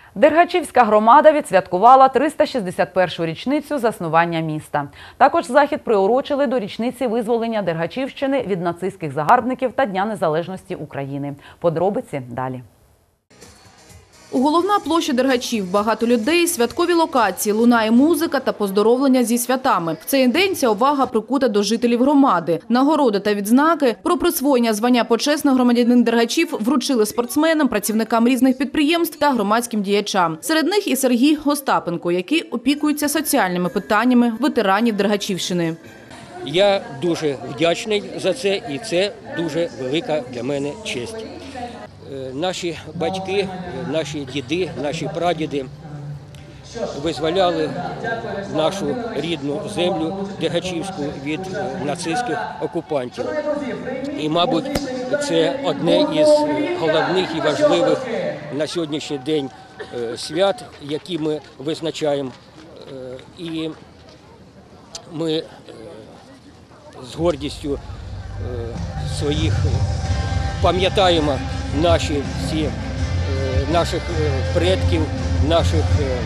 Дергачівська громада відсвяткувала 361-ю річницю заснування міста. Також захід приурочили до річниці визволення Дергачівщини від нацистських загарбників та Дня незалежності України. Подробиці далі. Головна площа Дергачів, багато людей, святкові локації, лунає музика та поздоровлення зі святами. В цей день ця увага прикута до жителів громади. Нагороди та відзнаки про присвоєння звання «Почесний громадянин Дергачів» вручили спортсменам, працівникам різних підприємств та громадським діячам. Серед них і Сергій Остапенко, який опікується соціальними питаннями ветеранів Дергачівщини. Я дуже вдячний за це, і це дуже велика для мене честь. Наші батьки, наші діди, наші прадіди визволяли нашу рідну землю Дергачівську від нацистських окупантів. І, мабуть, це одне із головних і важливих на сьогоднішній день свят, які ми визначаємо. І ми з гордістю своїх пам'ятаємо наших предків, наших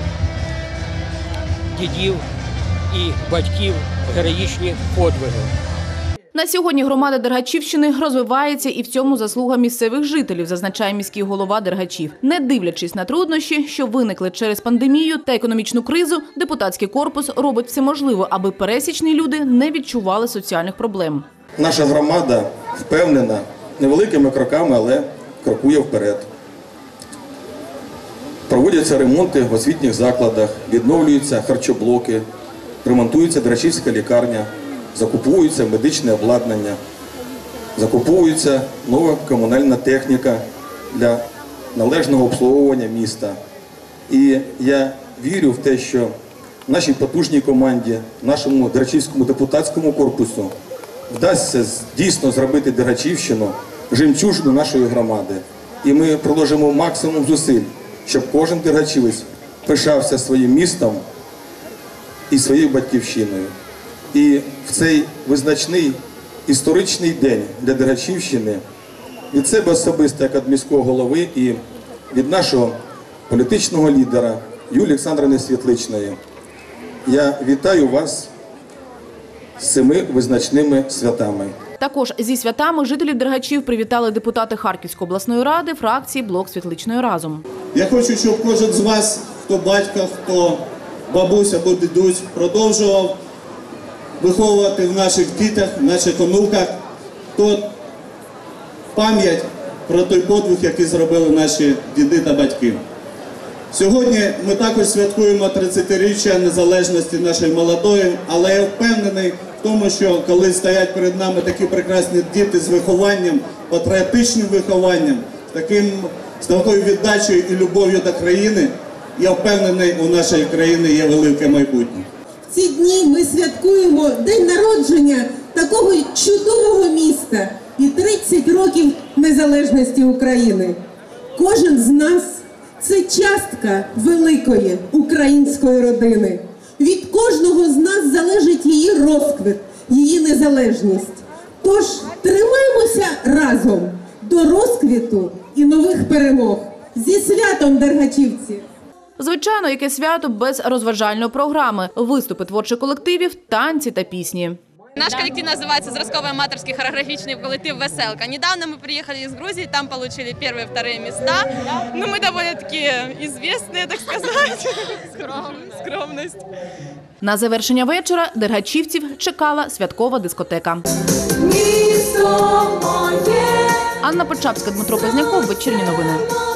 дідів і батьків героїчні подвиги. На сьогодні громада Дергачівщини розвивається, і в цьому заслуга місцевих жителів, зазначає міський голова Дергачів. Не дивлячись на труднощі, що виникли через пандемію та економічну кризу, депутатський корпус робить все можливе, аби пересічні люди не відчували соціальних проблем. Наша громада впевнена, невеликими кроками, але крокує вперед. Проводяться ремонти в освітніх закладах, відновлюються харчоблоки, ремонтується Дергачівська лікарня, закуповується медичне обладнання, закуповується нова комунальна техніка для належного обслуговування міста. І я вірю в те, що нашій потужній команді, нашому Дергачівському депутатському корпусу вдасться дійсно зробити Дергачівщину жемчужину нашої громади. І ми приложимо максимум зусиль, щоб кожен дергачівець пишався своїм містом і своєю батьківщиною. І в цей визначний історичний день для Дергачівщини від себе особисто, як від міського голови, і від нашого політичного лідера Юлії Олександрівни Світличної, я вітаю вас з цими визначними святами. Також зі святами жителів Дергачів привітали депутати Харківської обласної ради фракції «Блок Світличної разом». Я хочу, щоб кожен з вас, хто батько, хто бабуся або дідусь, продовжував виховувати в наших дітях, в наших онуках пам'ять про той подвиг, який зробили наші діди та батьки. Сьогодні ми також святкуємо 30-річчя незалежності нашої молодої, але я впевнений в тому, що коли стоять перед нами такі прекрасні діти з вихованням, патріотичним вихованням, з такою віддачею і любов'ю до країни, я впевнений, у нашої країни є велике майбутнє. В ці дні ми святкуємо день народження такого чудового міста і 30 років незалежності України. Кожен з нас – це частка великої української родини. Від кожного з нас залежить її розквіт, її незалежність. Тож тримаємося разом до розквіту і нових перемог. Зі святом, дергачівці! Звичайно, яке свято без розважальної програми, виступи творчих колективів, танці та пісні. Наш коллектив называется «Зразковый аматорский хореографичный коллектив «Веселка». Недавно мы приехали из Грузии, там получили первые и вторые места. Но мы довольно-таки известные, так сказать. Скромность. На завершення вечора дергачівців чекала святкова дискотека. Місто моє! Анна Почапська, Дмитро Позняков, вечірні новини.